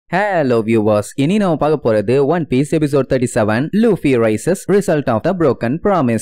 Hello viewers, இனி நாம பார்க்க போறது One Piece episode 37 Luffy Rises Result of the Broken Promise.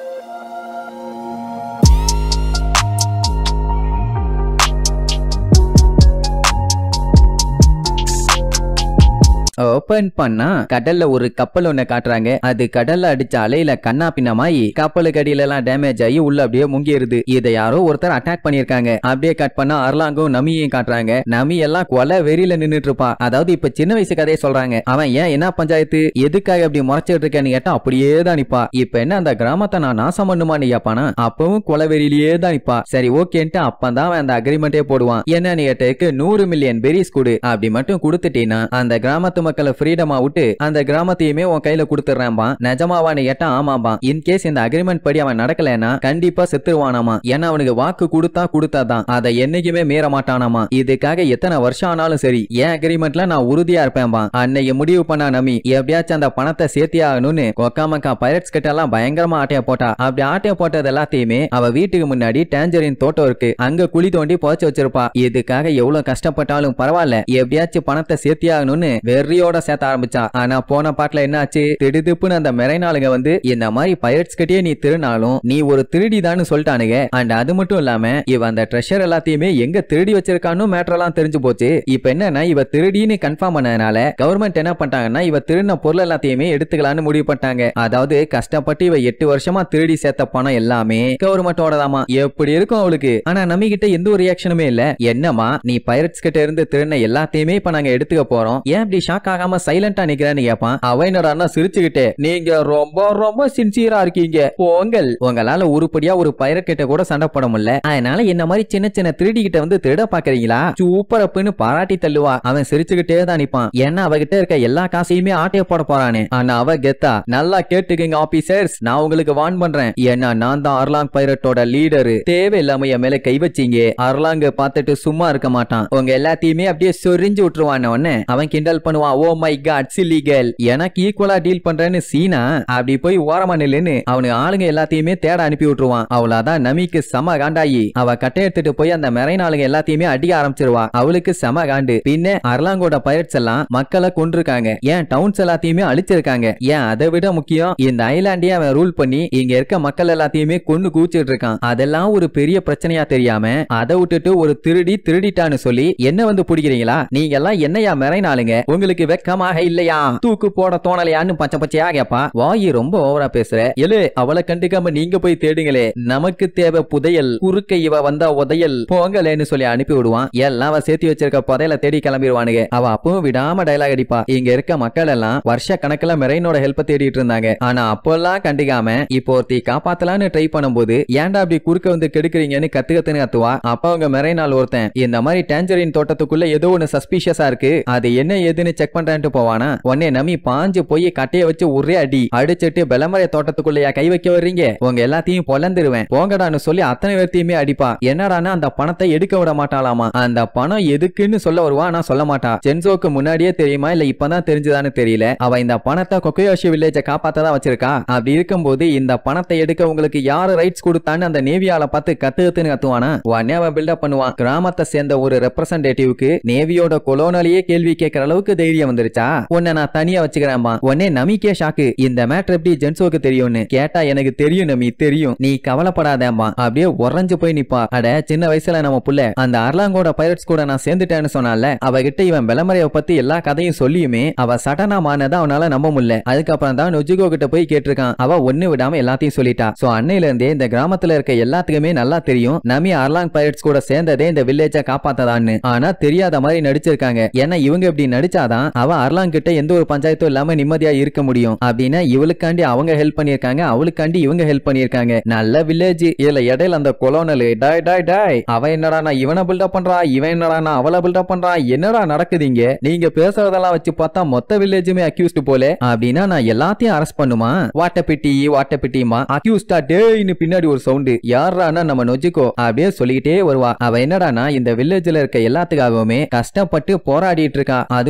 Open பண்ணா கடல்ல ஒரு கப்பல் ஒண்ணு காட்டுறாங்க. அது கடல்ல அடிச்ச அலையில கண்ணா பின்னமாயி கப்பலுக்கு அடியில எல்லாம் டேமேஜ் ஆகி உள்ள அப்படியே முங்கிருது. இதை யாரோ ஒருத்தர் அட்டாக் பண்ணிருக்காங்க. அப்படியே கட் பண்ணா அர்லாங்கும் நமியையும் காட்டுறாங்க. நமி எல்லாம் கொலை வெறியில நின்னுட்டு இருப்பா. அதாவது இப்ப சின்ன வயசு கதையை சொல்றாங்க. அவன் ஏன் என்ன பஞ்சாயத்து எதுக்காக அப்படி முறைச்சிட்டு இருக்கேன்னு கேட்டா அப்படியே தான் நிப்பா. இப்ப என்ன அந்த கிராமத்தை நான் நாசம் பண்ணுமான்னு கேப்பானா அப்பவும் கொலை வெறியிலேயே தான் நிப்பா. சரி ஓகேன்ட்டு அப்பதான் அவன் அந்த அக்ரிமெண்டே போடுவான். என்னன்னு கேட்டதுக்கு 100 மில்லியன் பெரிஸ் கொடு, அப்படி மட்டும் கொடுத்துட்டீங்கன்னா அந்த கிராமத்து மக்களை ஃப்ரீடமா விட்டு அந்த கிராமத்தையுமே உன் கையில கொடுத்துறான்பா. நிஜமாவான்னு கேட்டா ஆமாம்பா. இன்கேஸ் இந்த அக்ரிமெண்ட் படி அவன் நடக்கலன்னா கண்டிப்பா செத்துருவானாமா. ஏன்னா அவனுக்கு வாக்கு கொடுத்தாதான் அதை என்னைக்குமே மீற மாட்டானாமா. இதுக்காக எத்தனை வருஷம் ஆனாலும் சரி என் அக்ரிமெண்ட்ல நான் உறுதியா இருப்பேன்பா. அன்னைக்கு முடிவு பண்ணா நமி எப்படியாச்சும் அந்த பணத்தை சேர்த்தி ஆகணும்னு கொக்காமக்கா பைரட்ஸ் கிட்ட எல்லாம் பயங்கரமா ஆட்டைய போட்டா. அப்படி ஆட்டைய போட்டது எல்லாத்தையுமே அவ வீட்டுக்கு முன்னாடி டேஞ்சரின் தோட்டம் இருக்கு, அங்க குழி தோண்டி புதைச்சு வச்சிருப்பா. இதுக்காக எவ்வளவு கஷ்டப்பட்டாலும் பரவாயில்ல எப்படியாச்சும் பணத்தை சேர்த்தி ஆகணும்னு வெறியோட சேர்த்த ஆரம்பிச்சா. ஆனா போன பாட்டுல என்ன ஆச்சு, திடுதிப்புன்னு அந்த மெரைனாளுங்க வந்து இந்த மாதிரி பைரட்ஸ் கிட்டே நீ திருநாளும் நீ ஒரு திருடிதான்னு சொல்லிட்டானுங்க. அண்ட் அது மட்டும் இல்லாம இவ அந்த ட்ரெஷர் எல்லாத்தையுமே எங்க திருடி வச்சிருக்கான்னு மேட்டர் எல்லாம் தெரிஞ்சு போச்சு. இப்ப என்னன்னா இவ திருடின்னு கன்ஃபார்ம் பண்ணதுனால கவர்மெண்ட் என்ன பண்ணிட்டாங்கன்னா இவ திருடின பொருள் எல்லாத்தையுமே எடுத்துக்கலான்னு முடிவு பண்ணிட்டாங்க. அதாவது கஷ்டப்பட்டு இவ 8 வருஷமா திருடி சேர்த்த பணம் எல்லாமே கவர்மெண்டோட தாமா. எப்படி இருக்கும் அவளுக்கு. ஆனா நம்ம கிட்ட எந்த ஒரு ரியாக்ஷனுமே இல்ல. என்னமா நீ பைரட்ஸ் கிட்ட இருந்து திருடின எல்லாத்தையுமே இப்ப நாங்க எடுத்துக்க போறோம், ஏன் இப்படி ஷாக் ஆகாம சைலண்டா நிக்கிறேன்னு கேப்பான். அவ என்னடா சிரிச்சுக்கிட்டே நீங்க ரொம்ப ரொம்ப சின்சியரா இருக்கீங்க போங்கள், உங்களால உருப்படியா ஒரு பைரட் கிட்ட கூட சண்டை போட முடியல, அதனால என்ன மாதிரி சின்ன சின்ன திருடி கிட்ட வந்து திருட பாக்குறீங்களா, சூப்பர் அப்புன்னு பாராட்டி தள்ளுவா. அவன் சிரிச்சுக்கிட்டே தான் நிப்பான். ஏன்னா அவகிட்ட இருக்க எல்லா காசையுமே ஆட்டைய போட போறானே. ஆனா அவ கெத்தா நல்லா கேட்டுக்கங்க ஆபீசர்ஸ், நான் உங்களுக்கு வார்ன் பண்றேன். ஏன்னா நான் தான் அர்லாங் பைரட்டோட லீடரு, தேவையில்லாம என் மேல கை வச்சீங்க அர்லாங்க பார்த்துட்டு சும்மா இருக்க மாட்டான், உங்க எல்லாத்தையுமே அப்படியே சொரிஞ்சு விட்டுருவான். அவன் கிண்டல் பண்ணுவான். Oh my god silly girl, எனக்கு ஈக்குவலா டீல் பண்றேன்னு சீனா அப்படி போய் ஓரமா நில்லுன்னு அவனுக்கு ஆளுங்க எல்லாத்தையுமே தேட அனுப்பி விட்டுருவான். அவ்வளவுதான் நமிக்கு செம காண்டாயி அவ கட்டை எடுத்துட்டு போய் அந்த மெரைன் ஆளுங்க எல்லாத்தையுமே அடிக்க ஆரம்பிச்சிருவா. அவளுக்கு செம காண்டு. பின்ன அர்லாங்கோட பைரட்ஸ் எல்லாம் மக்களை கொண்டிருக்காங்க, ஏன் டவுன்ஸ் எல்லாத்தையுமே அழிச்சிருக்காங்க. ஏன் அதை விட முக்கியம் இந்த ஐலாண்டே அவன் ரூல் பண்ணி இங்க இருக்க மக்கள் எல்லாத்தையுமே கொண்டு கூச்சிட்டு இருக்கான். அதெல்லாம் ஒரு பெரிய பிரச்சனையா தெரியாம அதை விட்டுட்டு ஒரு திருடிட்டான்னு சொல்லி என்ன வந்து பிடிக்கிறீங்களா, நீங்க எல்லாம் என்னையா மெரைன் ஆளுங்க, உங்களுக்கு வெக்கமாக இல்லையா, தூக்கு போட தோணலையான்னு பச்சையா கேப்பா. வாயி ரொம்ப ஓவரா பேசுற, எழு அவளை கண்டுக்காம நீங்க போய் தேடுங்களே, நமக்கு தேவை புதையல், குறுக்க இவ வந்தா உதையல் போங்கலேன்னு சொல்லி அனுப்பி விடுவான். எல்லாம் அவ சேர்த்தி வச்சிருக்க புதையல தேடி கிளம்பிடுவானுங்க. அவ அப்பவும் விடாம டைலாக் அடிப்பா. இங்க இருக்க மக்கள் எல்லாம் வருஷ கணக்குல மெரைனோட ஹெல்ப் தேடிட்டு இருந்தாங்க. ஆனா அப்பெல்லாம் கண்டுக்காம இப்போ ஒருத்தி காப்பாத்தலான்னு ட்ரை பண்ணும்போது ஏன்டா அப்படி குறுக்க வந்து கெடுக்கிறீங்கன்னு கத்துக்கத்துன்னு கத்துவா. அப்ப அவங்க மெரைனால் ஒருத்தன் இந்த மாதிரி டேஞ்சரின் தோட்டத்துக்குள்ள ஏதோ ஒன்னு சஸ்பீஷியஸா இருக்கு, அது என்ன ஏதுன்னு செக் பண்றான்ட்டு போவானா. உடனே நமி பாஞ்சு போய் கட்டைய வச்சு ஒரே அடி அடிச்சிட்டு பெலமரை தோட்டத்துக்குள்ளயா கை வைக்க வர்றீங்க, உங்க எல்லாத்தையும் பொலந்துருவேன் போங்கடான்னு சொல்லி அத்தனை பேர்த்தையுமே அடிப்பா. என்னடானா அந்த பணத்தை எடுக்க விட மாட்டாளாமா. அந்த பணம் எதுக்குன்னு சொல்ல வருவா, ஆனா சொல்ல மாட்டா. சென்சோக்கு முன்னாடியே தெரியுமா இல்ல இப்பதான் தெரிஞ்சுதான்னு தெரியல. அவ இந்த பணத்தை கொக்கோயோஷி வில்லேஜை காப்பாத்ததான் வச்சிருக்கா. அப்படி இருக்கும்போது இந்த பணத்தை எடுக்க உங்களுக்கு யாரு ரைட்ஸ் கொடுத்தான்னு அந்த நேவியால பார்த்து கத்துன்னு கத்துவானா. உடனே அவன் பில்டப் பண்ணுவான். கிராமத்தை சேர்ந்த ஒரு ரெப்ரசன்டேட்டிவ்க்கு நேவியோட கொலோனலையே கேள்வி கேட்கிற அளவுக்கு தைரியம் வந்துருச்சா, உன்னை நான் தனியா வச்சுக்கிறேன்பா. உடனே நமிக்கே ஷாக்கு, இந்த மேட்டர் எப்படி ஜென்சோக்கு தெரியும்னு கேட்டா எனக்கு தெரியும் நமி தெரியும், நீ கவலைப்படாதேம்பா. அப்படியே உறைஞ்சு போய் நிப்பா. அட சின்ன வயசுல நம்ம புள்ள அந்த அர்லாங்கோட பைரட்ஸ் கூட நான் சேர்ந்துட்டேன்னு சொன்னால அவகிட்ட இவன் வெளமறைய பத்தி எல்லா கதையும் சொல்லியுமே அவ சடனா மானதை அவனால நம்ப முடியல. அதுக்கப்புறம் தான் நொஜுகோ கிட்ட போய் கேட்டிருக்கான். அவ ஒண்ணு விடாம எல்லாத்தையும் சொல்லிட்டா. சோ அன்னையில இருந்தே இந்த கிராமத்துல இருக்க எல்லாத்துக்குமே நல்லா தெரியும் நமி அர்லாங் பைரட்ஸ் கூட சேர்ந்ததே இந்த வில்லேஜை காப்பாத்ததான்னு. ஆனா தெரியாத மாதிரி நடிச்சிருக்காங்க. ஏன்னா இவங்க இப்படி நடிச்சாதான் அவ அர்லாங் கிட்ட எந்த ஒரு பஞ்சாயத்தும் இல்லாம நிம்மதியா இருக்க முடியும். அப்படின்னா இவளுக்காண்டி அவங்க ஹெல்ப் பண்ணிருக்காங்க, அவளுக்காண்டி இவங்க ஹெல்ப் பண்ணிருக்காங்க. நல்ல வில்லேஜ். இதுல இடையில அந்த கொலோனல் டாய் அவ என்னடா நான் இவனை பில்டப் பண்றா, இவன் என்னடா நான் அவளை பில்டப் பண்றா, என்னடா நடக்குதுங்க, நீங்க பேசுறதெல்லாம் வச்சு பார்த்தா மொத்த வில்லேஜுமே அக்யூஸ்ட் போல, அப்படின்னா நான் எல்லாத்தையும் அரெஸ்ட் பண்ணுமா, வாட்ட பிட்டிமா அக்யூஸ்டா டேய்னு பின்னாடி ஒரு சவுண்ட். யாரானா நம்ம நொஜுகோ அப்படியே சொல்லிக்கிட்டே வருவா. அவ என்னடானா இந்த வில்லேஜ்ல இருக்க எல்லாத்துக்காகவுமே கஷ்டப்பட்டு போராடிட்டு இருக்கா. அதுவும் எதனால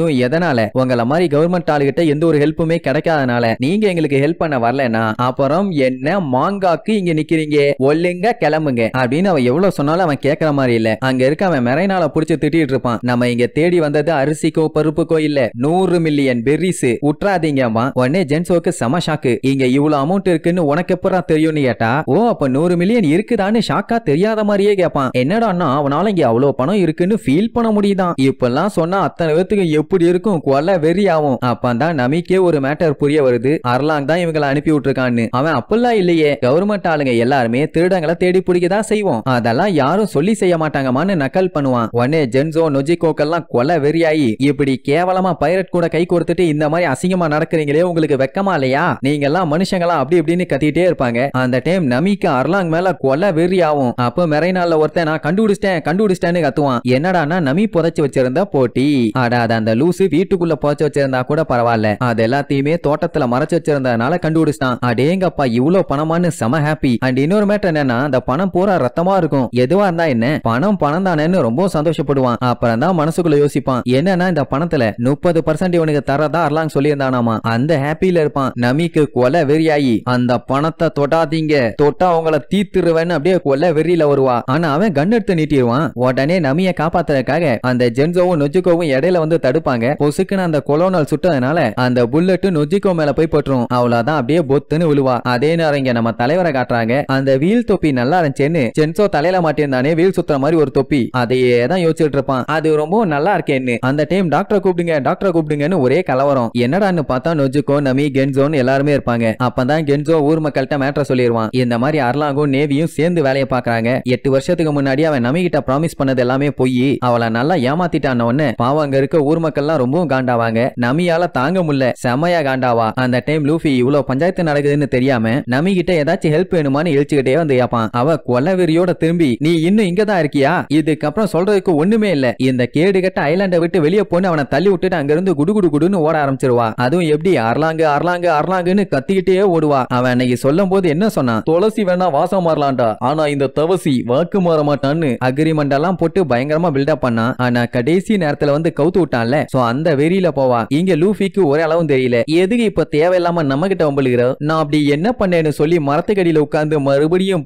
எதனால உங்கள மாதிரி கவர்மெண்ட் ஆளுகிட்ட எந்த ஒரு ஹெல்ப்புமே கிடைக்காதனால நீங்க எங்களுக்கு ஹெல்ப் பண்ண வரலனா அப்புறம் என்ன மாங்காக்கு இங்க நிக்கிறீங்க, ஒல்லுங்க கிளம்புங்க அப்படின்னு அவன் எவ்வளவு சொன்னாலும் அவன் கேட்கற மாதிரி இல்ல. அங்க இருக்க அவன் மெரைனால புடிச்சு திட்டிட்டு இருப்பான். நம்ம இங்க தேடி வந்தது அரிசிக்கோ பருப்புக்கோ இல்ல, 100 மில்லியன் பெர்ரிஸ், உட்றாதீங்கம்மா. உடனே ஜென்சோக்கு செம ஷாக்கு. இங்க இவ்வளவு அமௌண்ட் இருக்குன்னு உனக்கு எப்படா தெரியும்னு கேட்டா, ஓ அப்ப 100 மில்லியன் இருக்குதான்னு ஷாக்கா தெரியாத மாதிரியே கேட்பான். என்னடான்னா அவனால இங்க அவ்வளவு பணம் இருக்குன்னு ஃபீல் பண்ண முடியுதான். இப்பெல்லாம் சொன்னா அத்தனை பேத்துக்கு எப்படி இருக்கும், கொலை வெறி ஆகும். அப்பதான் நமிக்கே ஒரு மேட்டர் புரிய வருது. அர்லாங் தான் இவங்களை அனுப்பி விட்டுருக்கான்னு. அவன் அப்பெல்லாம் இல்லையே, கவர்மெண்ட் ஆளுங்க எல்லாருமே திருடங்களை தேடி பிடிக்கதான் செய்வோம், அதெல்லாம் யாரும் சொல்லி செய்ய மாட்டாங்கமான்னு நக்கல் பண்ணுவான். உடனே ஜென்சோ நொஜிகோக்கெல்லாம் கொலை வெறியாயி, இப்படி கேவலமா பைரட் கூட கை கொடுத்துட்டு இந்த மாதிரி அசிங்கமா நடக்கிறீங்களே உங்களுக்கு வெக்கமா இல்லையா, நீங்க எல்லாம் மனுஷங்களா அப்படி இப்படின்னு கத்திட்டே இருப்பாங்க. அந்த டைம் நமிக்கு அர்லாங் மேல கொலை வெறி ஆகும். அப்ப மெரைனால ஒருத்தன் நான் கண்டுபிடிச்சிட்டேன்னு கத்துவான். என்னடானா நமி புதைச்சு வச்சிருந்த போட்டி. அடாத அந்த லூசு வீட்டுக்குள்ள புதைச்சு வச்சிருந்தா கூட பரவாயில்ல, அது எல்லாத்தையுமே தோட்டத்துல மறைச்சு வச்சிருந்ததுனால கண்டுபிடிச்சிட்டான். அடேங்கப்பா இவ்வளவு பணமானு செம ஹாப்பி. அண்ட் இன்னொரு மேட்டர் என்னன்னா அந்த பணம் பூரா ரத்தமா இருக்கும், எதுவா இருந்தா என்ன பணம் தானேன்னு ரொம்ப சந்தோஷப்படுவான். அப்புறம் தான் மனசுக்குள்ள யோசிப்பான், என்னன்னா இந்த பணத்துல 30% இவனுக்கு தரதா அர்லாங் சொல்லியிருந்தானாமா. அந்த ஹாப்பியில இருப்பான். நமிக்கு கொலை வெறியாயி அந்த பணத்தை தொடாதீங்க, தொட்டா அவங்கள தீத்துருவேன்னு அப்படியே கொலை வெறியில வருவா. ஆனா அவன் கன் எடுத்து நீட்டிடுவான். உடனே நமியை காப்பாத்துறதுக்காக அந்த ஜென்சோவும் நொஜிகோவும் இடையில வந்து தடுப்பாங்க. பொசுக்குன்னு அந்த கொலோனல் சுட்டதுனால அந்த புல்லட் நொஜிகோ மேல போய் பட்டுரும். அவ்வளவுதான் அப்படியே பொத்துன்னு விழுவா. அதே நேரம் இங்க நம்ம தலைவரை காட்டுறாங்க. அந்த வீல் தொப்பி நல்லா இருந்துச்சுன்னு ஜென்சோ தலையில மாட்டிருந்தானே வீல் சுத்துற மாதிரி ஒரு தொப்பி, அதையே தான் யோசிச்சுட்டு இருப்பான். அது ரொம்ப நல்லா இருக்கேன்னு அந்த டைம் டாக்டரை கூப்பிடுங்கன்னு ஒரே கலவரம். என்னடான்னு பார்த்தா நொஜிகோ நமி கென்சோன்னு எல்லாருமே இருப்பாங்க. அப்பதான் கென்சோ ஊர் மக்கள்கிட்ட மேட்டர் சொல்லிடுவான். இந்த மாதிரி அர்லாங்கும் நேவியும் சேர்ந்து வேலையை பாக்குறாங்க. 8 வருஷத்துக்கு முன்னாடி அவன் நமி கிட்ட ப்ராமிஸ் பண்ணது எல்லாமே போய் அவளை நல்லா ஏமாத்திட்டான உடனே பாவம் அங்க இருக்க ஊர் மக்கள்லாம் ரொம்பவும் காண்டாவாங்க. நமியால தாங்க முடியல, செமையா காண்டாவா. அந்த டைம் லூஃபி இவ்வளவு பஞ்சாயத்து நடக்குதுன்னு தெரியாம நமி கிட்ட ஏதாச்சும் ஹெல்ப் வேணுமான்னு இழுச்சுக்கிட்டே வந்து கேட்பான். அவ கொலவெறியோட திரும்பி, நீ இன்னும் இங்கதான் இருக்கியா, இதுக்கப்புறம் சொல்றதுக்கு ஒண்ணுமே இல்ல, இந்த கேடு கட்ட ஐலாண்டை விட்டு வெளியே போன்னு அவனை தள்ளி விட்டுட்டு அங்க இருந்து குடுகுடுன்னு ஓட ஆரம்பிச்சிருவா. அதுவும் எப்படி அர்லாங்குன்னு கத்திக்கிட்டே ஓடுவா. அவன் அன்னைக்கு சொல்லும் போது என்ன சொன்னான், துளசி வேணா வாசம் மாறலாம்டா, ஆனா இந்த தவசி வாக்கு மாற மாட்டான்னு அக்ரிமெண்ட் எல்லாம் போட்டு பயங்கரமா பில்டப் பண்ணா. ஆனா கடைசி நேரத்துல வந்து கவுத்து விட்டான்ல, சோ அந்த வெறியில போவா. இங்க லூஃபிக்கு ஒரே அளவும் தெரியல, எதுக்கு இப்ப தேவையில்லாம நம்ம கிட்ட வம்புலுகிற, நான் அப்படி என்ன பண்ணேன்னு சொல்லி மரத்துக்கடியில உட்கார்ந்து மறுபடியும்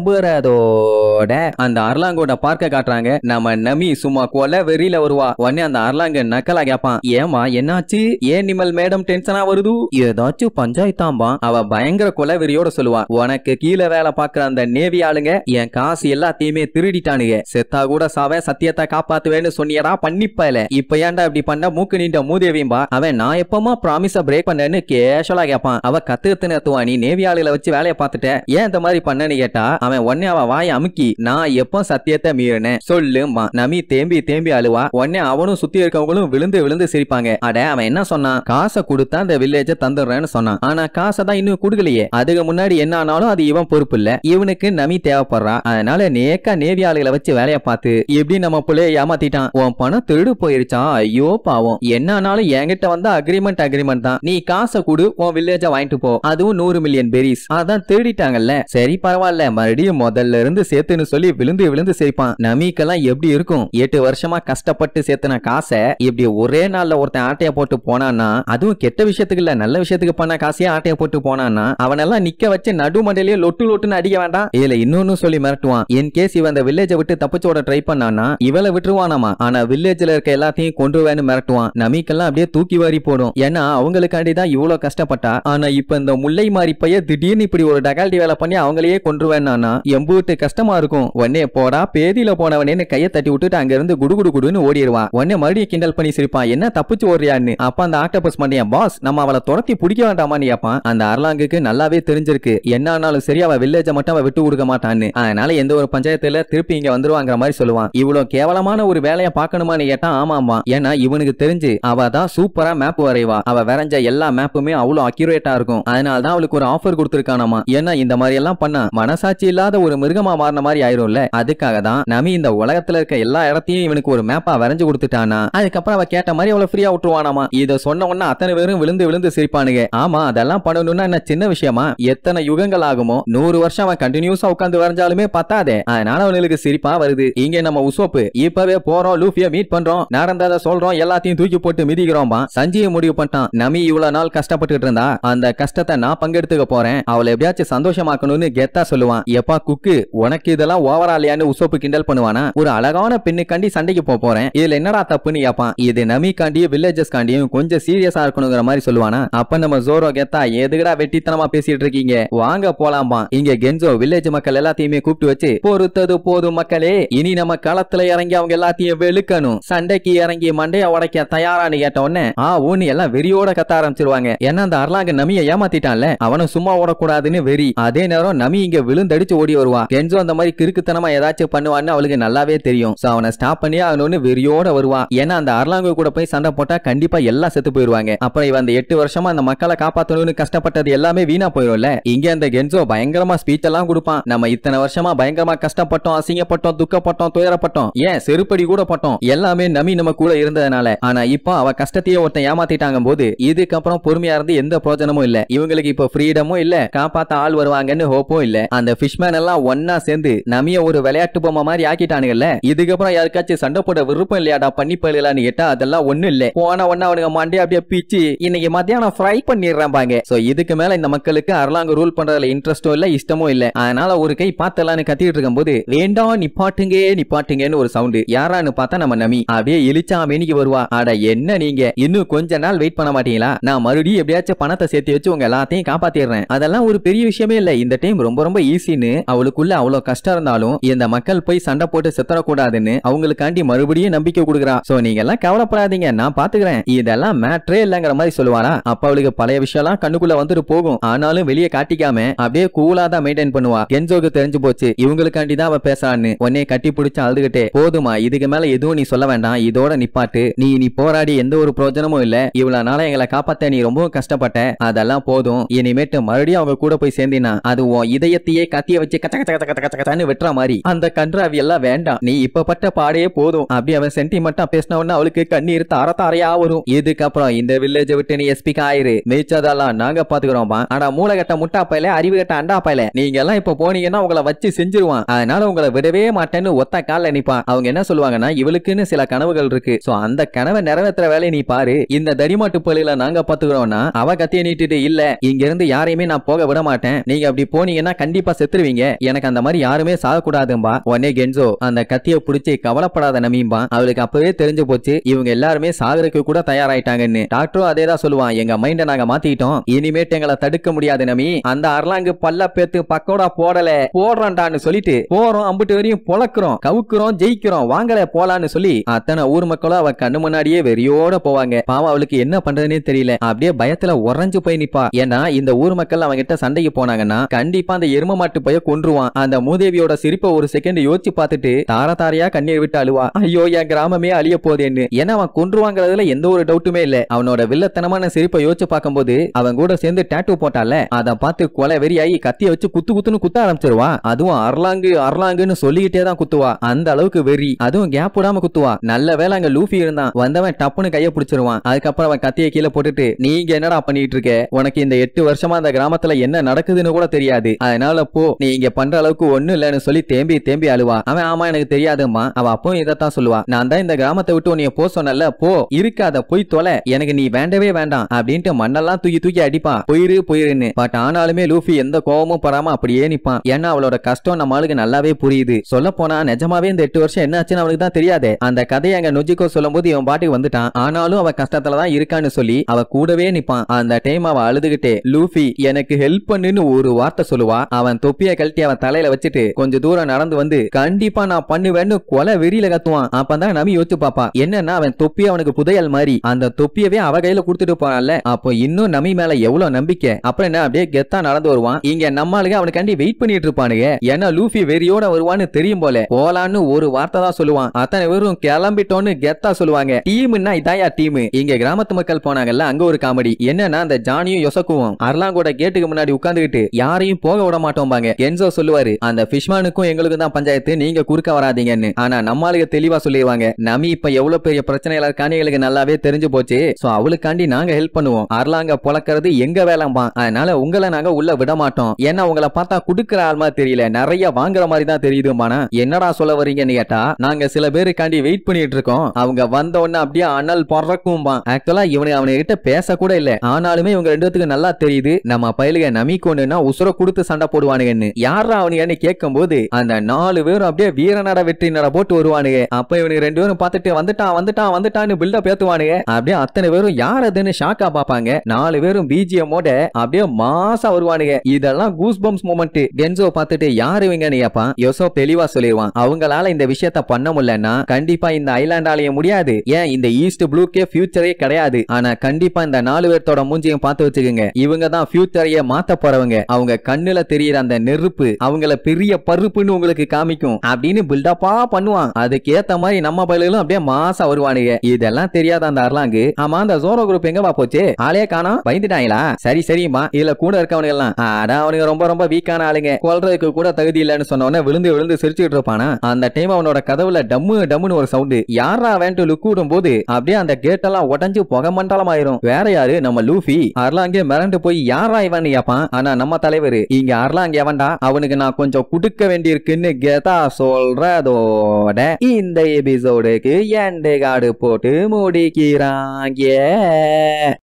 புலம்புறதோட அந்த அர்லாங்கோட பார்க்க காட்டுறாங்க. நம்ம நமி சும்மா கொலை வெறியில வருவா. உடனே அந்த அர்லாங்க நக்கலா கேப்பான், ஏமா என்னாச்சு, ஏன் நிமல் மேடம் டென்ஷனா வருது, ஏதாச்சும் பஞ்சாயத்தாம்பா. அவ பயங்கர கொலை வெறியோட சொல்லுவா, உனக்கு கீழே வேலை பாக்குற அந்த நேவி ஆளுங்க என் காசு எல்லாத்தையுமே திருடிட்டானுங்க, செத்தா கூட சாவே சத்தியத்தை காப்பாத்துவேன்னு சொன்னியடா பண்ணிப்பல, இப்ப ஏன்டா இப்படி பண்ண மூக்கு நீண்ட மூதேவியும்பா. அவன் நான் எப்பமா ப்ராமிஸ பிரேக் பண்ணேன்னு கேஷலா கேப்பான். அவ கத்து நிறுத்துவா, நீ நேவி ஆளுகளை வச்சு வேலையை பார்த்துட்ட, ஏன் இந்த மாதிரி பண்ணன்னு கேட்டா அவன் உடனே அவ வாயை அமுக்கி, நான் எப்போ சத்தியத்தை மீறினேன் சொல்லுமா. நமி தேம்பி அழுவா. உடனே அவனும் சுத்தி இருக்கவங்களும் விழுந்து சிரிப்பாங்க. அட அவன் என்ன சொன்னான், காசை கொடுத்தா அந்த வில்லேஜ தந்துடுறேன்னு சொன்னான். ஆனா காசை தான் இன்னும் கொடுக்கலையே, அதுக்கு முன்னாடி என்ன ஆனாலும் அது இவன் பொறுப்பு இல்ல, இவனுக்கு நமி தேவைப்படுறா, அதனால நேக்கா நேவி ஆளுகளை வச்சு வேலையை பார்த்து எப்படி நம்ம புள்ளைய ஏமாத்திட்டான், உன் பணம் திருடு போயிருச்சா, ஐயோ பாவம், என்ன ஆனாலும் என்கிட்ட வந்தா அக்ரிமெண்ட் தான், நீ காசை கொடு உன் வில்லேஜ வாங்கிட்டு போ, அதுவும் 100 மில்லியன் பெரிஸ், அதான் திருடிட்டாங்கல்ல, சரி பரவாயில்ல மறுபடியும் முதல்ல இருந்து சேர்த்துன்னு சொல்லி விழுந்து சேர்ப்பான். நமிக்கெல்லாம் எப்படி இருக்கும், 8 வருஷமா கஷ்டப்பட்டு சேர்த்துன காசை இப்படி ஒரே நாள்ல ஒருத்தன் ஆட்டைய போட்டு போனான்னா, அதுவும் கெட்ட விஷயத்துக்கு இல்ல நல்ல விஷயத்துக்கு பண்ண காசையே ஆட்டைய போட்டு போனான்னா அவனெல்லாம் நிக்க வச்சு நடுமண்டையிலேயே லொட்டுன்னு அடிக்க வேண்டாம். இதுல இன்னொன்னு சொல்லி மிரட்டுவான், என் கேஸ் இவன் அந்த வில்லேஜ விட்டு தப்பிச்சோட ட்ரை பண்ணானா இவளை விட்டுருவானாமா, ஆனா வில்லேஜ்ல இருக்க எல்லாத்தையும் கொண்டுவேன்னு மிரட்டுவான். நமிக்கெல்லாம் அப்படியே தூக்கி வாரி போடும், ஏன்னா அவங்களுக்காண்டிதான் இவ்வளவு கஷ்டப்பட்டா, ஆனா இப்ப இந்த முல்லை மாறி பைய திடீர்னு இப்படி ஒரு டகால்டி வேலை பண்ணி அவங்களையே கொன்றுவேன்னா எம்பூட்டு கஷ்டமா இருக்கும். உடனே போடா பேதியில போனவனேன்னு கையை தட்டி விட்டுட்டு அங்க இருந்து குடுன்னு ஓடிடுவான். உடனே மறுபடியும் கிண்டல் பண்ணி சிரிப்பான், என்ன தப்பிச்சு ஓடுறியான்னு. அப்ப அந்த ஆக்டோபஸ் மண்டையன், பாஸ் நம்ம அவளை துரத்தி பிடிக்க வேண்டாமான்னு கேட்பான். அந்த அர்லாங்குக்கு நல்லாவே தெரிஞ்சிருக்கு, என்ன ஆனாலும் சரி அவ வில்லேஜ மட்டும் அவ விட்டு கொடுக்க மாட்டான்னு, அதனால எந்த ஒரு பஞ்சாயத்துல திருப்பி இங்க வந்துருவாங்கிற மாதிரி சொல்லுவான். இவ்வளவு கேவலமான ஒரு வேலையை பார்க்கணுமான்னு கேட்டா ஆமாமா, ஏன்னா இவனுக்கு தெரிஞ்சு அவ தான் சூப்பரா மேப் வரைவா, அவ வரைஞ்ச எல்லா மேப்புமே அவ்வளவு அக்யூரேட்டா இருக்கும், அதனாலதான் அவளுக்கு ஒரு ஆஃபர் கொடுத்திருக்கானாமா. ஏன்னா இந்த மாதிரி எல்லாம் பண்ணா மனசாட்சி இல்லாத ஒரு மிருகமா மாறின மாதிரி ஆயிரும்ல, அதுக்காக தான் நமி இந்த உலகத்துல இருக்க எல்லா இடத்தையும் இவனுக்கு ஒரு மேப்பா வரைஞ்சு கொடுத்துட்டானா, அதுக்கப்புறம் அவ கேட்ட மாதிரி அவளை ஃப்ரீயா விட்டுருவானாமா. இத சொன்ன உடனே அத்தனை பேரும் விழுந்து சிரிப்பானுங்க. ஆமா அதெல்லாம் பண்ணணும்னா என்ன சின்ன விஷயமா, எத்தனை யுகங்கள் ஆகுமோ, 100 வருஷம் அவன் கண்டினியூஸா உட்கார்ந்து வரைஞ்சாலுமே பத்தாதே, அதனால அவனுக்கு சிரிப்பா வருது. இங்க நம்ம உசோப்பு இப்பவே போறோம், லூஃபிய மீட் பண்றோம், நடந்ததை சொல்றோம், எல்லாத்தையும் தூக்கி தூக்கி போட்டு மிதிக்கிறோம்பா. சஞ்சீவ் முடிவு பண்ணிட்டான், நமி இவ்வளவு நாள் கஷ்டப்பட்டு இருந்தா அந்த கஷ்டத்தை நான் பங்கெடுத்துக்க போறேன், அவளை எப்படியாச்சும் சந்தோஷமாக்கணும்னு கெத்தா சொல்லுவான். எப்பா குக்கு, உனக்கு இதெல்லாம் ஓவராலியான்னு உசோப்பு கிண்டல் பண்ணுவானா? ஒரு அழகான பெண்ணுக்காண்டி சண்டைக்கு போறேன், இதுல என்னடா தப்புன்னு கேப்பான். இது நமி காண்டியும் வில்லேஜஸ் காண்டியும் கொஞ்சம் சீரியஸா இருக்கணுங்கிற மாதிரி சொல்லுவானா? அப்ப நம்ம ஜோரோ கெத்தா, எதுக்குடா வெட்டித்தனமா பேசிட்டு இருக்கீங்க, வாங்க போலாம்பா. இங்க கென்சோ வில்லேஜ் மக்கள் எல்லாத்தையுமே கூப்பிட்டு வச்சு, பொறுத்தது போதும் மக்களே, இனி நம்ம களத்துல இறங்கி அவங்க எல்லாத்தையும் வெளுக்கணும், சண்டைக்கு இறங்கி மண்டைய உடைக்க தயாரான்னு கேட்ட உடனே ஊன்னு எல்லாம் வெறியோட கத்த ஆரம்பிச்சிருவாங்க. ஏன்னா அந்த அர்லாங்க நமியை ஏமாத்திட்டான்ல, அவனும் சும்மா ஓடக்கூடாதுன்னு வெறி. அதே நேரம் நமி இங்க விழுந்தடிச்சு ஓடி வருவா. கென்சோ அந்த மாதிரி கிறுக்குத்தனமா ஏதாச்சும் பண்ணுவான்னு அவளுக்கு நல்லாவே தெரியும். சோ அவனை ஸ்டாப் பண்ணி அவனு வெறியோட வருவா. ஏன்னா அந்த அர்லாங்க கூட போய் சண்டை போட்டா கண்டிப்பா எல்லாம் செத்து போயிருவாங்க. அப்புறம் இவன் அந்த 8 வருஷமா அந்த மக்களை காப்பாத்தணும்னு கஷ்டப்பட்டது எல்லாமே வீணா போயிரும்ல. இங்க அந்த கென்சோ பயங்கரமா ஸ்பீச் எல்லாம் கொடுப்பான். நம்ம இத்தனை வருஷமா பயங்கரமா கஷ்டப்பட்டோம், அசிங்கப்பட்டோம், துக்கப்பட்டோம், துயரப்பட்டோம், ஏன் செருப்படி கூட பட்டோம், எல்லாமே நமி நம்ம கூட இருந்ததுனால. ஆனா இப்போ அவ கஷ்டத்தையே ஒருத்தன் ஏமாத்திட்டாங்க போது இதுக்கப்புறம் பொறுமையா இருந்து எந்த பிரயோஜனமும் இல்ல. இவங்களுக்கு இப்போ ஃப்ரீடமும் இல்ல, காப்பாத்த ஆள் வருவாங்கன்னு ஹோப்பும் இல்ல. அந்த ஃபிஷ்மேன் எல்லாம் ஒன்னா சேர்ந்து நமிய ஒரு விளையாட்டு பொம்மை மாதிரி ஆக்கிட்டானுங்கல்ல. இதுக்கப்புறம் யாருக்காச்சும் சண்டை போட விருப்பம் இல்லையாடா பண்ணி போயிடலான்னு கேட்டா அதெல்லாம் ஒண்ணு இல்ல. போன ஒன்னா அவனுங்க மாண்டே அப்படியே பிச்சு இன்னைக்கு மத்தியானம் ஃப்ரை பண்ணிடுறாங்க. சோ இதுக்கு மேல இந்த மக்களுக்கு அர்லாங்க ரூல் பண்றதுல இன்ட்ரெஸ்டும் இல்ல, இஷ்டமும் இல்ல. அதனால ஒரு கை பார்த்தலான்னு கத்திட்டு இருக்கும் போது வேண்டாம் நிப்பாட்டுங்க நிப்பாட்டுங்கன்னு ஒரு சவுண்ட். யாரான்னு பார்த்தா நம்ம நமி அப்படியே இழிச்சா மேனிக்கு வருவா. அட என்ன நீங்க இன்னும் கொஞ்ச நாள் வெயிட் பண்ண மாட்டீங்களா? நான் மறுபடியும் எப்படியாச்சும் பணத்தை சேர்த்து வச்சு உங்க எல்லாத்தையும் காப்பாத்திடுறேன். அதெல்லாம் ஒரு பெரிய விஷயமே இல்ல, இந்த டைம் ரொம்ப ரொம்ப ஈஸின்னு அவளுக்குள்ள அவ்வளவு கஷ்டம் இருந்தாலும் இந்த மக்கள் போய் சண்டை போட்டு செத்தரக்கூடாதுன்னு அவங்களுக்காண்டி மறுபடியும் நம்பிக்கை கொடுக்குறா. சோ நீங்க எல்லாம் கவலைப்படாதீங்க, நான் பாத்துக்கிறேன், இதெல்லாம் மேட்ரே இல்லங்கிற மாதிரி சொல்லுவானா. அப்ப அவளுக்கு பழைய விஷயம் எல்லாம் கண்ணுக்குள்ள வந்துட்டு போகும். ஆனாலும் வெளியே காட்டிக்காம அப்படியே கூலா தான் மெயின்டைன் பண்ணுவா. கென்சோக்கு தெரிஞ்சு போச்சு இவங்களுக்காண்டி தான் அவ பேசான்னு. உன்னை கட்டி பிடிச்சு அழுதுகிட்டே, போதுமா இதுக்கு மேல எதுவும் நீ சொல்ல வேண்டாம், இதோட நிப்பாட்டு, நீ போராடி எந்த ஒரு பிரயோஜனமும் இல்ல, இவ்வளவு நாளா எங்களை காப்பாத்த நீ ரொம்பவும் கஷ்டப்பட்ட, அதெல்லாம் போதும், இனிமேட்டு மறுபடியும் அவங்க கூட போய் சேர்ந்தினா அது உன் இதயத்தையே கத்திய வச்சு கச்ச கச்ச கச்ச கச்ச கச்சன்னு வெட்டுற மாதிரி, அந்த கன்றாவி எல்லாம் வேண்டாம், நீ இப்ப பட்ட பாடே போதும். அப்படி அவன் சென்டிமெண்டா பேசின உடனே அவளுக்கு கண்ணீர் தார தாரையா வரும். இதுக்கப்புறம் இந்த வில்லேஜ் விட்டு நீ எஸ்பிக்கு ஆயிரு, மேய்ச்சதெல்லாம் நாங்க பாத்துக்கிறோம். ஆனா மூளைகட்ட முட்டா பையல, அறிவு கட்ட அண்டா பையல, நீங்க எல்லாம் இப்ப போனீங்கன்னா உங்களை வச்சு செஞ்சிருவான், அதனால உங்களை விடவே மாட்டேன்னு ஒத்த கால நிப்பான். அவங்க என்ன சொல்லுவாங்கன்னா, இவளுக்குன்னு சில கனவுகள் இருக்கு, சோ அந்த கனவை நிறைவேற்ற வேலையை நீ பாரு, இந்த தடிமாட்டு பள்ளியில நாங்க பாத்துக்கிறோம்னா அவ கத்திய நீட்டிட்டு, இல்ல இங்க இருந்து யாரையுமே நான் போக விட மாட்டேன், நீங்க அப்படி போனீங்கன்னா கண்டிப்பா செத்துருவீங்க, எனக்கு அந்த மாதிரி யாருமே சாக கூடாதும்பா. உடனே கென்சோ அந்த கத்திய புடிச்சு, கவலைப்படாத நமீம்பா. அவளுக்கு அப்பவே தெரிஞ்சு போச்சு இவங்க எல்லாருமே சாகருக்கு கூட தயாராயிட்டாங்கன்னு. டாக்டரும் அதே தான் சொல்லுவான், எங்க மைண்ட நாங்க மாத்திட்டோம், இனிமேட்டு எங்களை தடுக்க முடியாது நமி, அந்த அர்லாங்கு பல்ல பேத்து பக்கோடா போடல போடுறான்டான்னு சொல்லிட்டு போறோம், அம்பிட்டு வரையும் பொழக்கிறோம், கவுக்குறோம், ஜெயிக்கிறோம், வாங்கல போலான்னு சொல்லி அத்தனை ஊர் மக்களும் அவ கண்ணு முன்னாடியே வெறியோட போவாங்க. பாவம் அவளுக்கு என்ன பண்றதுன்னே தெரியல, அப்படியே பயத்துல உறைஞ்சு போய் நிப்பா. ஏன்னா இந்த ஊர் மக்கள் அவங்க கிட்ட சண்டைக்கு போனாங்கன்னா கண்டிப்பா அந்த எரும மாட்டு பைய கொன்றுவான். அந்த மூதேவியோட சிரிப்பை ஒரு செகண்ட் யோசிச்சு பார்த்துட்டு தார தாரையா கண்ணீர் விட்டு அழுவா. ஐயோ என் கிராமமே அழிய போதேன்னு. ஏன்னா அவன் கொன்றுவாங்கிறதுல எந்த ஒரு டவுட்டுமே இல்ல. அவனோட வில்லத்தனமான சிரிப்பை யோசிச்சு பார்க்கும்போது அவன் கூட சேர்ந்து டாட்டூ போட்டால, அதை பார்த்து கொலை வெறியாகி கத்திய வச்சு குத்து குத்துன்னு குத்த ஆரம்பிச்சிருவா. அதுவும் அர்லாங்கு அர்லாங்குன்னு சொல்லிக்கிட்டே தான் குத்துவா, அந்த அளவுக்கு வெறி. அதுவும் கேப் விடாம குத்துவா. நல்ல வேலை அங்க லூஃபி இருந்தான், வந்தவன் டப்புன்னு கைய பிடிச்சிருவான். அதுக்கப்புறம் அவன் கத்திய கீழே போட்டுட்டு, நீங்க என்னடா பண்ணிட்டு இருக்க, உனக்கு இந்த 8 வருஷமா அந்த கிராமத்துல என்ன நடக்குதுன்னு கூட தெரியாது, அதனால போ, நீ இங்க பண்ற அளவுக்கு ஒண்ணு இல்லன்னு சொல்லி தேம்பி தேம்பி அழுவா. அவன் ஆமா எனக்கு தெரியாதுமா. அவ அப்பவும் இதத்தான் சொல்லுவா, நான் தான் இந்த கிராமத்தை விட்டு உன்னைய போ சொன்னல, போ, இருக்காத போய் தொலை, எனக்கு நீ வேண்டவே வேண்டாம் அப்படின்ட்டு மண்ணெல்லாம் தூக்கி தூக்கி அடிப்பா, போயிரு போயிருன்னு. பட் ஆனாலுமே லூஃபி எந்த கோவமும் படாம அப்படியே நிப்பான். ஏன்னா அவளோட கஷ்டம் நம்ம ஆளுக்கு நல்லாவே புரியுது. சொல்ல போனா நிஜமாவே இந்த 8 வருஷம் என்ன ஆச்சுன்னு அவனுக்கு தான் தெரியாது. அந்த கதையை அங்க நொஜிக்கோ சொல்லும் போது இவன் பாட்டுக்கு வந்துட்டான். ஆனாலும் அவ கஷ்டத்துலதான் இருக்கான்னு சொல்லி அவ கூடவே நிப்பான். அந்த டைம் அவ அழுதுகிட்டே, லூஃபி எனக்கு ஹெல்ப் பண்ணுன்னு ஒரு வார்த்தை சொல்லுவா. அவன் தொப்பிய கழட்டி அவன் தலையில வச்சுட்டு கொஞ்சம் தூரம் நடந்து வந்து, கண்டிப்பா நான் பண்ணுவேன்னு கொலை வெறியில கத்துவான். அப்பதான் நம்பி யோசிச்சு பாப்பா, என்னன்னா அவன் தொப்பி அவனுக்கு புதையல் மாதிரி, அந்த தொப்பியவே அவ கையில கொடுத்துட்டு போறான்ல, அப்போ இன்னும் நம்பி மேல எவ்வளவு நம்பிக்கை. அப்புறம் என்ன அப்படியே கெத்தா நடந்து வருவான். இங்க நம்மளுக்கு அவனுக்காண்டி வெயிட் பண்ணிட்டு இருப்பானுங்க. ஏன்னா லூஃபி வெறியோட வருவான்னு தெரியும் போல. போலான்னு ஒரு வார்த்தை தான் சொல்லுவான். அத்தனை பேரும் கிளம்பிட்டோன்னு கெத்தா சொல்லுவாங்க. டீம்னா இதாயா டீம். இங்க கிராமத்து மக்கள் போனாங்கல்ல, அங்க ஒரு காமெடி என்னன்னா, அந்த ஜானியும் யோசக்குவும் அர்லாங்கோட கேட்டுக்கு முன்னாடி உட்கார்ந்துகிட்டு யாரையும் போக விட மாட்டோம்பாங்க. கென்சோ சொல்லுவாரு, அந்த ஃபிஷ்மேனுக்கும் எங்களுக்கு தான் பஞ்சாயத்து, நீங்க குறுக்க வராதீங்கன்னு. ஆனா நம்மளுக்கு தெளிவா சொல்லிடுவாங்க, நமி இப்ப எவ்வளவு பெரிய பிரச்சனைகள் இருக்கான்னு எங்களுக்கு நல்லாவே தெரிஞ்சு போச்சு, சோ அவளுக்காண்டி நாங்க ஹெல்ப் பண்ணுவோம், அர்லாங்க பொழக்கிறது எங்க வேலைம்பா, அதனால உங்களை நாங்க உள்ள விட மாட்டோம், ஏன்னா உங்களை பார்த்தா குடுக்கிற ஆள்மா தெரியல, நிறைய வாங்குற மாதிரி தான் தெரியுதுமானா. என்னடா சொல்ல வரீங்கன்னு கேட்டா, நாங்க சில பேருக்காண்டி வெயிட் பண்ணிட்டு இருக்கோம், அவங்க வந்த உடனே அப்படியே அனல் பறக்கும்பா. ஆக்சுவலா அவனுக்கு கிட்ட பேச கூட இல்ல. ஆனாலுமே இவங்க ரெண்டு பேத்துக்கு நல்லா தெரியுது நம்ம பயலுக நமிக்கொண்டுனா உசுர கொடுத்து சண்டை போடுவானுங்கன்னு. யாரா அவனுக்கு கேட்கும் போது அந்த 4 பேரும் அப்படியே வீரநட வெற்றி நட போட்டு வருவானுங்க. அப்ப இவனுக்கு 2 பேரும் பார்த்துட்டு வந்துட்டான்னு பில்டப் ஏத்துவானுங்க. அப்படியே அத்தனை பேரும் யார் அதுன்னு ஷாக்கா பாப்பாங்க. 4 பேரும் பிஜிஎம்மோட அப்படியே மாசா வருவானுங்க. இதெல்லாம் கூஸ் பம்ப்ஸ் மொமெண்ட். கென்சோ பார்த்துட்டு யார் இவங்கன்னு கேட்பான். யோசோ தெளிவா சொல்லிடுவான். அவங்களால இந்த விஷயத்த பண்ண முடியலன்னா கண்டிப்பா இந்த ஐலாண்டாலேயே முடியாது. ஏன் இந்த ஈஸ்ட் ப்ளூக்கே ஃபியூச்சரே கிடையாது. ஆனா கண்டிப்பா இந்த 4 பேர்த்தோட மூஞ்சியும் பார்த்து வச்சுக்கோங்க. இவங்க தான் ஃபியூச்சரையே மாத்த போறவங்க. அவங்க கண்ணுல தெரியுற அந்த நெருப்பு அவங்கள பெரிய பருப்புன்னு உங்களுக்கு காமிக்கும் அப்படின்னு பில்டப்பா பண்ணுவான். அதுக்கு ஏத்த மாதிரி நம்ம பயிலும் அப்படியே மாசா வருவானுங்க. இதெல்லாம் தெரியாத அந்த அர்லாங்கு, ஆமா அந்த ஜோரோ குரூப் எங்கவா போச்சு, ஆளே காணோம், பயந்துட்டாங்களா? சரிம்மா, இதுல கூட இருக்கவனுங்க எல்லாம் அவனுங்க ரொம்ப ரொம்ப வீக்கான ஆளுங்க, கொல்றதுக்கு கூட தகுதி இல்லைன்னு சொன்ன விழுந்து சிரிச்சுட்டு இருப்பானா. அந்த டைம் அவனோட கதவுல டம்முன்னு ஒரு சவுண்டு. யாரா வேண்டு லுக் விடும் போது அப்படியே அந்த கேட் எல்லாம் உடஞ்சு புகை மண்டலம் ஆயிரும். வேற யாரு, நம்ம லூஃபி. அர்லாங்கே மிரண்டு போய் யாரா இவன் கேப்பான். ஆனா நம்ம தலைவர் இங்க அர்லாங் எவன்டா, அவனுக்கு நான் கொஞ்சம் குடுக்க வேண்டியிருக்குன்னு கேட்டா சொல்றதோட இந்த எபிசோடுக்கு எண்டு கார்டு போட்டு முடிக்கிறாங்க.